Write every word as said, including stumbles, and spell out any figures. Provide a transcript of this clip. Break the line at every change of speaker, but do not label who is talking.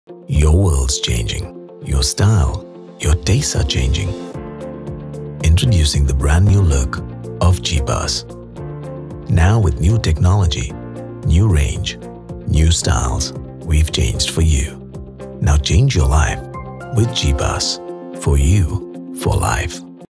Your world's changing. Your style, your tastes are changing. Introducing the brand new look of Geepas. Now with new technology, new range, new styles, we've changed for you. Now change your life with Geepas. For you, for life.